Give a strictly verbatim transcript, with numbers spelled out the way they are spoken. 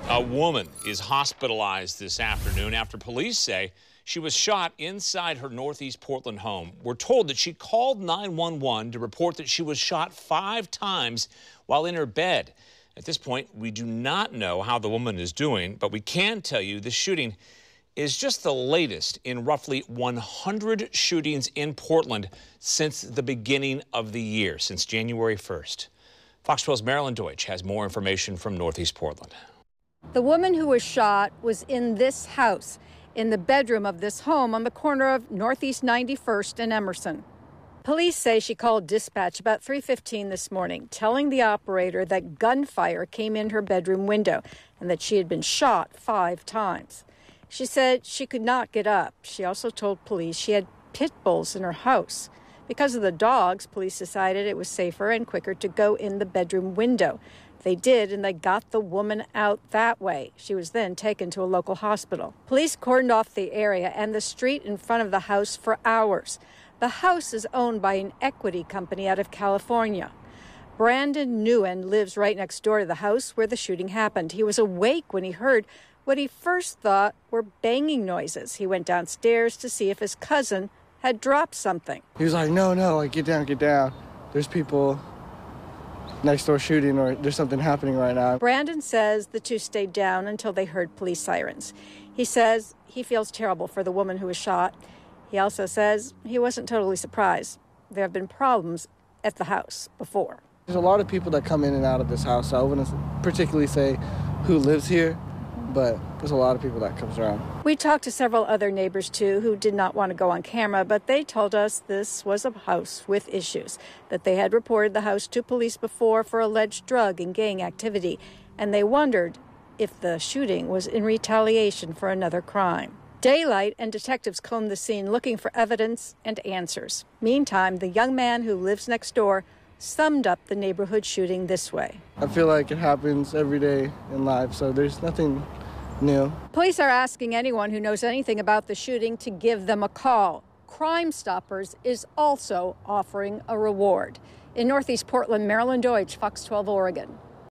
A woman is hospitalized this afternoon after police say she was shot inside her Northeast Portland home. We're told that she called nine one one to report that she was shot five times while in her bed. At this point, we do not know how the woman is doing, but we can tell you the shooting is just the latest in roughly one hundred shootings in Portland since the beginning of the year, since January first. Fox twelve's Marilyn Deutsch has more information from Northeast Portland. The woman who was shot was in this house, in the bedroom of this home on the corner of Northeast ninety-first and Emerson. Police say she called dispatch about three fifteen this morning, telling the operator that gunfire came in her bedroom window and that she had been shot five times. She said she could not get up. She also told police she had pit bulls in her house. Because of the dogs, police decided it was safer and quicker to go in the bedroom window. They did, and they got the woman out that way. She was then taken to a local hospital. Police cordoned off the area and the street in front of the house for hours. The house is owned by an equity company out of California. Brandon Nguyen lives right next door to the house where the shooting happened. He was awake when he heard what he first thought were banging noises. He went downstairs to see if his cousin had dropped something. He was like, no, no, like, get down, get down. There's people next door shooting, or there's something happening right now. Brandon says the two stayed down until they heard police sirens. He says he feels terrible for the woman who was shot. He also says he wasn't totally surprised. There have been problems at the house before. There's a lot of people that come in and out of this house, so I wouldn't particularly say who lives here, but there's a lot of people that comes around. We talked to several other neighbors, too, who did not want to go on camera, but they told us this was a house with issues, that they had reported the house to police before for alleged drug and gang activity, and they wondered if the shooting was in retaliation for another crime. Daylight and detectives combed the scene looking for evidence and answers. Meantime, the young man who lives next door summed up the neighborhood shooting this way. I feel like it happens every day in life, so there's nothing new. Police are asking anyone who knows anything about the shooting to give them a call. Crime Stoppers is also offering a reward. In Northeast Portland, Marilyn Deutsch, Fox twelve Oregon.